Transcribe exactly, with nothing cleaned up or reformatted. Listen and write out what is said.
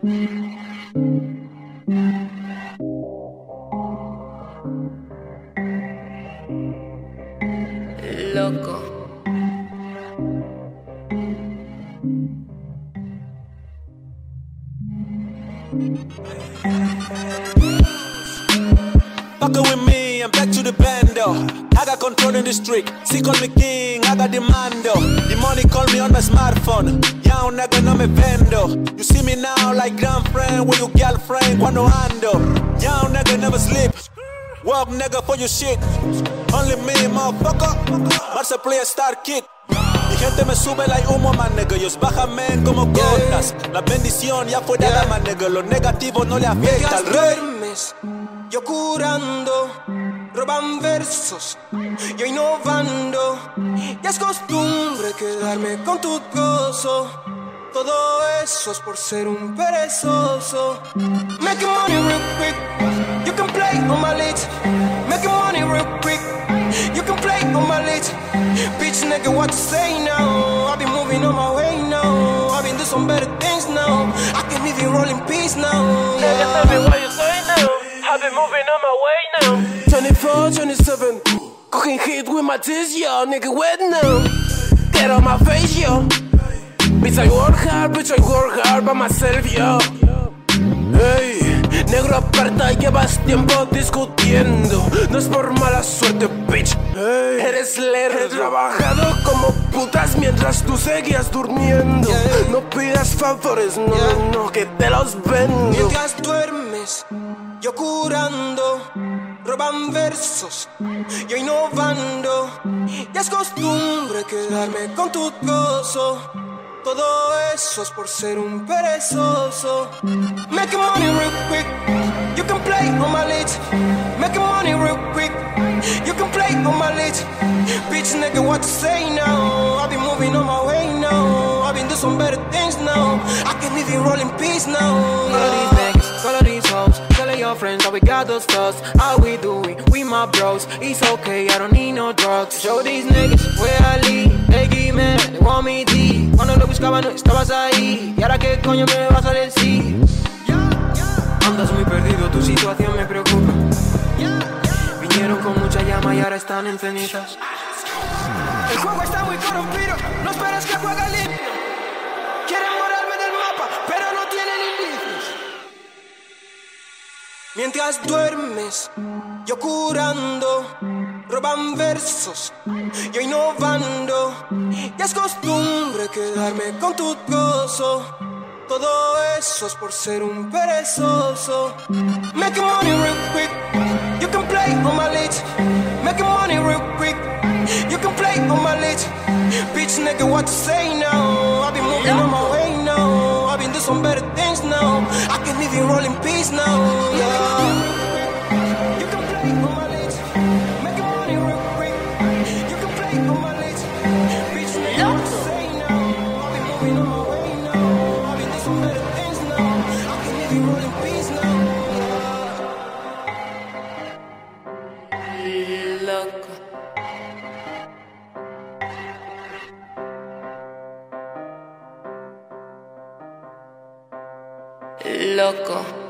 Loco. Fucking with me, I'm back to the bando. I got control in the street. See, call me king, I got the mando. The money call me on my smartphone. Ya un nigga no me vendo. You see me now like girlfriend with your girlfriend cuando ando. Ya un nigga never sleep. Walk nigga for your shit. Only me, motherfucker. Marce play a star kick. Mi gente me sube like humo, man, nigga. Ellos bajan, men, como gotas. La bendición ya fue dada, man, nigga. Lo negativo no le afecta al rey. Duermes, yo curando, roban versos, yo innovando. Ya es costumbre quedarme con tu gozo. Todo eso es por ser un perezoso. Making money real quick, you can play on my lips. Making money real quick, you can play on my lips. Bitch nigga, what to say now? I've been moving on my way now. I've been doing some better things now. I can even roll in peace now. Nigga, tell me what you say now. I've been moving on my way now. twenty-four, twenty-seven, cooking hit with my teeth, yo. Nigga wet now. Get on my face, yo. Bitch, I work hard, bitch, I work hard by myself, yo. Hey, negro aparta, llevas tiempo discutiendo. No es por mala suerte, bitch. Hey, eres lerdo. He trabajado como putas mientras tú seguías durmiendo. No pidas favores, no, no, no, que te los vendo. Mientras duermes, yo curando, roban versos, yo innovando. Ya es costumbre quedarme con tu gozo. Todo eso es por ser un perezoso. Making money real quick, you can play on my lips. Making money real quick, you can play on my lips. Bitch nigga, what to say now? I've been moving on my way now. I've been doing some better things now. I can even roll in peace now. Follow these niggas, follow these hoes. Tell your friends how we got those thoughts. How we doing? We my bros. It's okay, I don't need no drugs. Show these niggas where I lead. They give me, they want me deep. Cuando lo buscaba no estabas ahí. Y ahora qué coño me vas a decir. Andas muy perdido, tu situación me preocupa. Vinieron con mucha llama y ahora están en cenizas. El juego está muy corrompido, no esperes que juegue limpio. Quieren borrarme del mapa, pero no tienen indicios. Mientras duermes, yo curando, roban versos, yo innovando. Ya es costumbre quedarme con tu gozo. Todo eso es por ser un perezoso. Making money real quick, you can play on my lips. Making money real quick, you can play on my lips. Bitch nigga, what to say now? I've been moving on my way now. I've been doing some better things now. I can even roll in peace now. Yeah. You can play on my lips. Making money real quick, you can play on my lips. Bitch nigga, what to say now? I've been moving on my way now. I've been doing some better things now. I can even roll in peace now. Loco. Loco.